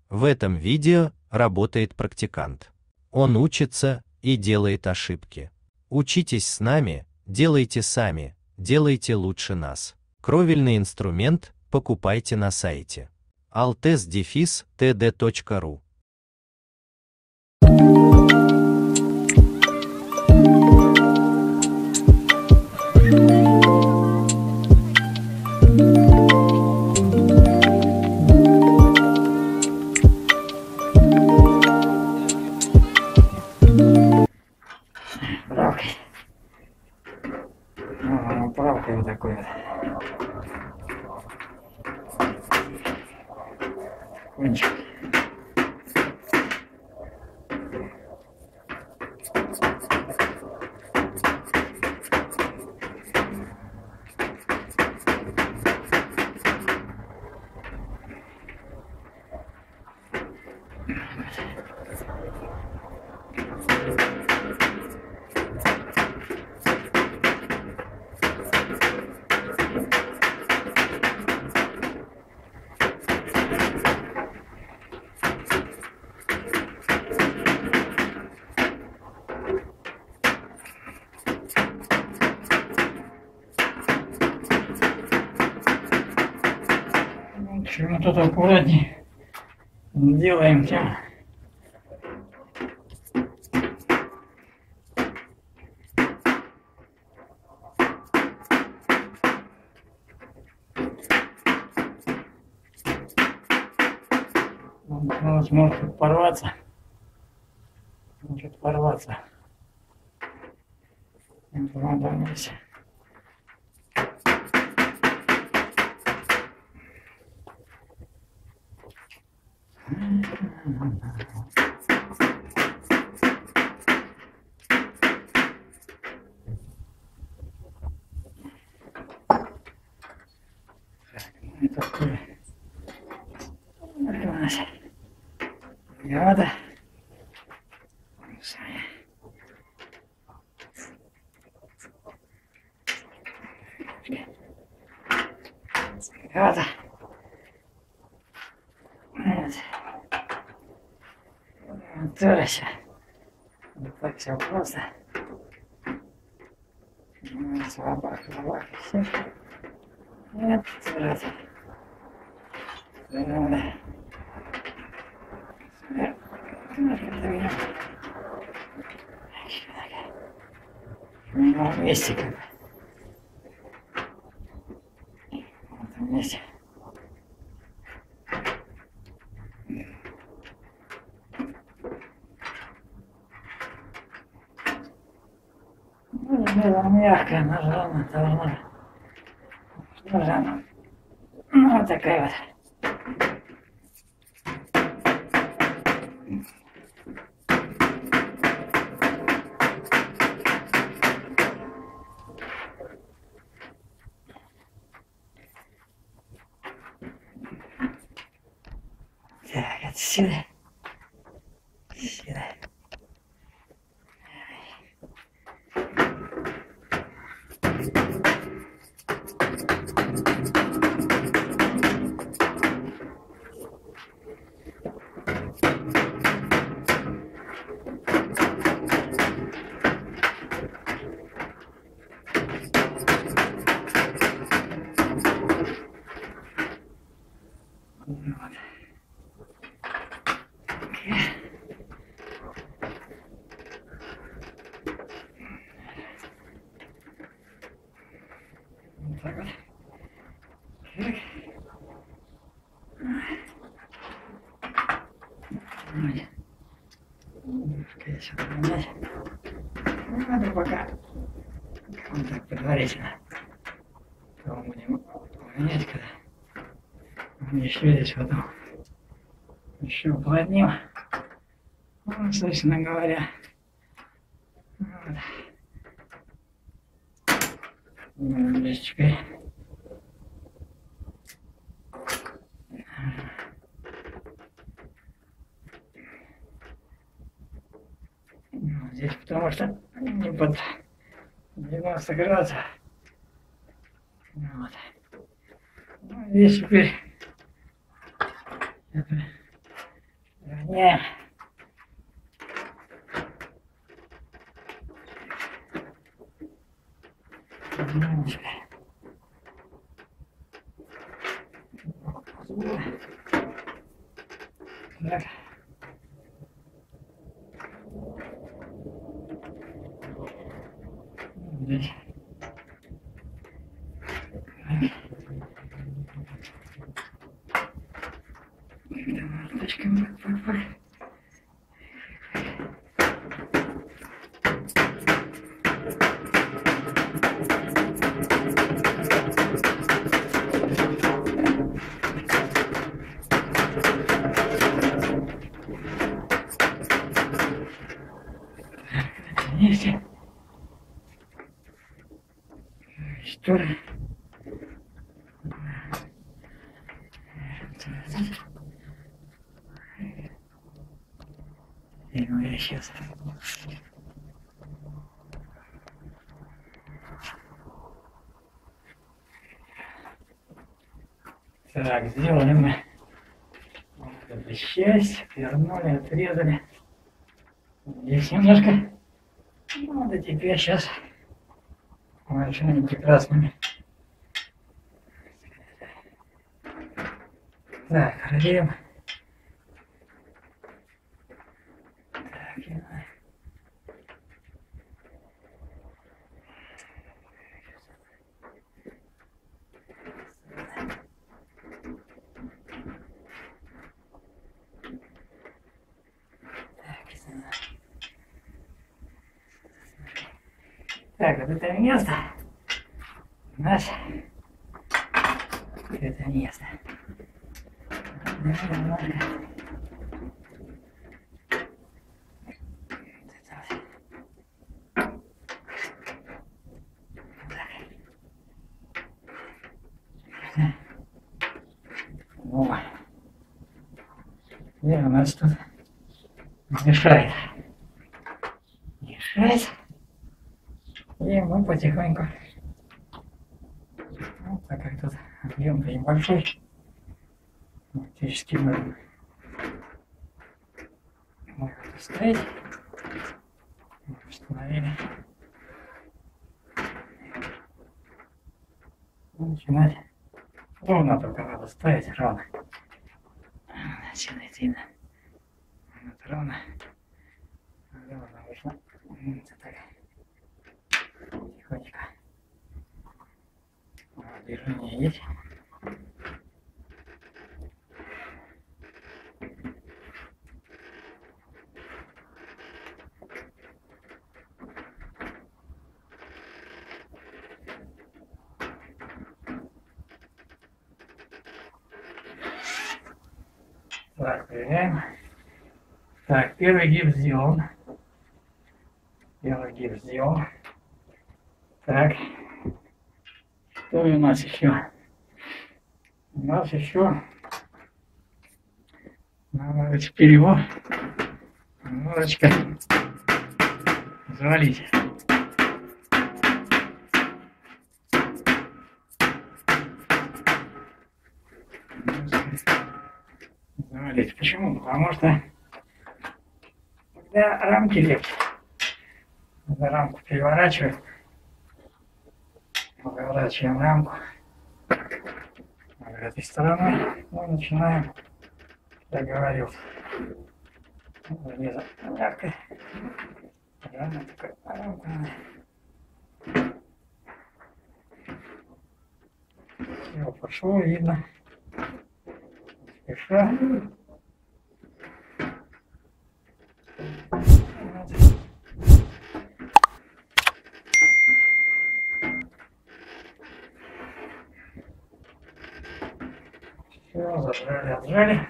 В этом видео работает практикант. Он учится и делает ошибки. Учитесь с нами, делайте сами, делайте лучше нас. Кровельный инструмент покупайте на сайте altes-td.ru. Правкой вот такой вот. Кончик. Чего тут аккуратнее делаем тем. Может порваться. Может порваться. Надо вместе. Такое. Это у нас бригада. Бригада. Тоже так все просто. Слабак, все. Нет, раз. Вместе как бы. Вот вместе. Было мягкое, нажала, должна. Что же она? Ну, вот такая вот. Так, отсюда. Сюда. Так вот. Немножко еще поменять. Надо пока. Вот так предварительно. Потом будем менять, когда еще здесь потом еще уплотним. Ну, собственно говоря. Вот. Здесь теперь. Здесь потому что не под 90 градусов. Вот. Ну, здесь теперь это Не. Так. Здесь. Точками. Вместе. Что ли? Я сейчас. Так, сделали мы эту часть, вернули, отрезали. Здесь немножко. Ну, да теперь сейчас большими прекрасными. Так, разделим. Так, вот это место у нас это место. О, и у нас тут мешает. Мешает. И мы потихоньку, ну, так как тут объем-то небольшой, фактически мы это ставить, установили, начинать ровно, только надо ставить ровно. Отсюда видно. Вот ровно вышло. Вот так. Тихонечко. Движение есть. Так, проверяем. Так, первый гипс сделан. Первый гипс сделан. Так, что у нас еще? У нас еще надо теперь его немножечко завалить. Завалить. Почему? Потому что когда рамки легче, когда рамку переворачивают, выворачиваем рамку этой стороной, мы начинаем, я говорил, залезать мягко, рано такая рамка. Все пошло, видно, спеша. Все, зажали, отжали.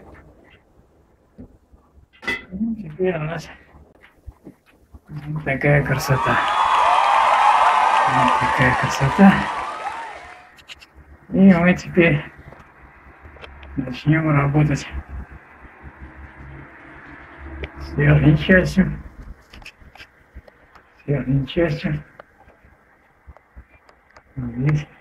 Ну, теперь у нас вот такая красота. Вот такая красота. И мы теперь начнем работать с верхней частью. С верхней частью. Вот здесь.